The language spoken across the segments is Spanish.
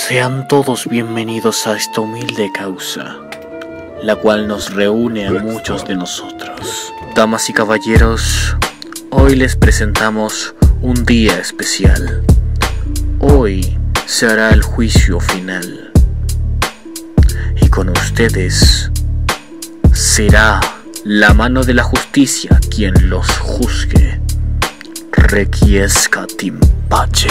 Sean todos bienvenidos a esta humilde causa, la cual nos reúne a muchos de nosotros. Damas y caballeros, hoy les presentamos un día especial. Hoy se hará el juicio final. Y con ustedes será la mano de la justicia quien los juzgue. Requiescat in pace.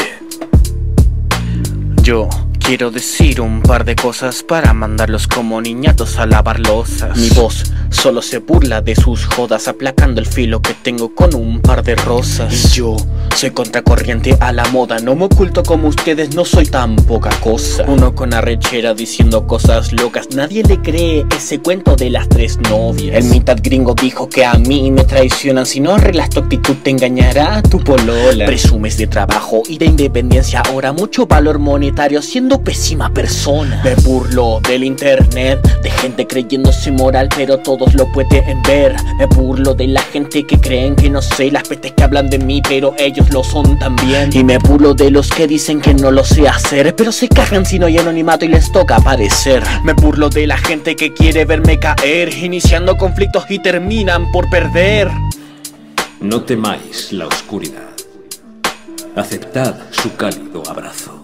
Yo quiero decir un par de cosas para mandarlos como niñatos a lavar losas. Mi voz solo se burla de sus jodas, aplacando el filo que tengo con un par de rosas. Y yo soy contracorriente a la moda, no me oculto como ustedes, no soy tan poca cosa. Uno con arrechera diciendo cosas locas, nadie le cree ese cuento de las tres novias. El mitad gringo dijo que a mí me traicionan, si no arreglas tu actitud te engañará tu polola. Presumes de trabajo y de independencia, ahora mucho valor monetario siendo pésima persona. Me burlo del internet, de gente creyéndose moral pero todos lo pueden ver. Me burlo de la gente que creen que no sé, las pestes que hablan de mí pero ellos lo son también. Y me burlo de los que dicen que no lo sé hacer, pero se cagan si no hay anonimato y les toca aparecer. Me burlo de la gente que quiere verme caer, iniciando conflictos y terminan por perder. No temáis la oscuridad, aceptad su cálido abrazo.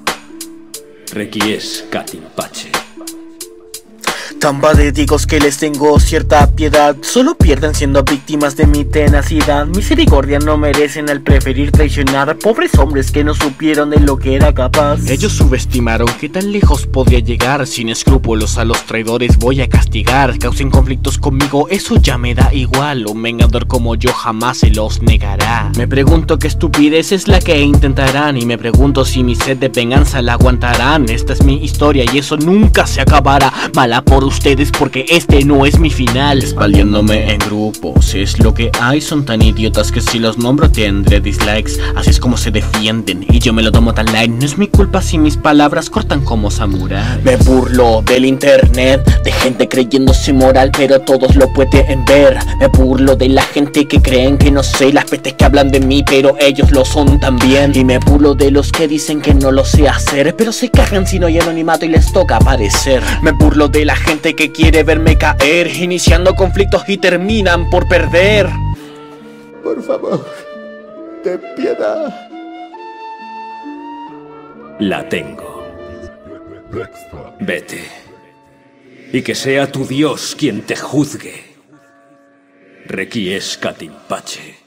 Requiescat in pace. Tan patéticos que les tengo cierta piedad, solo pierden siendo víctimas de mi tenacidad. Misericordia no merecen al preferir traicionar, pobres hombres que no supieron de lo que era capaz. Ellos subestimaron que tan lejos podía llegar, sin escrúpulos a los traidores voy a castigar. Causen conflictos conmigo, eso ya me da igual, un vengador como yo jamás se los negará. Me pregunto qué estupidez es la que intentarán, y me pregunto si mi sed de venganza la aguantarán. Esta es mi historia y eso nunca se acabará. Mala por ustedes porque este no es mi final. Espaliándome en grupos es lo que hay, son tan idiotas que si los nombro tendré dislikes. Así es como se defienden y yo me lo tomo tan light. No es mi culpa si mis palabras cortan como samurai. Me burlo del internet, de gente creyéndose moral pero todos lo pueden ver. Me burlo de la gente que creen que no sé, las pestes que hablan de mí pero ellos lo son también. Y me burlo de los que dicen que no lo sé hacer, pero se cagan si no hay anonimato y les toca aparecer. Me burlo de la gente que quiere verme caer, iniciando conflictos y terminan por perder. Por favor, ten piedad. La tengo. Vete. Y que sea tu Dios quien te juzgue. Requiescat in pace.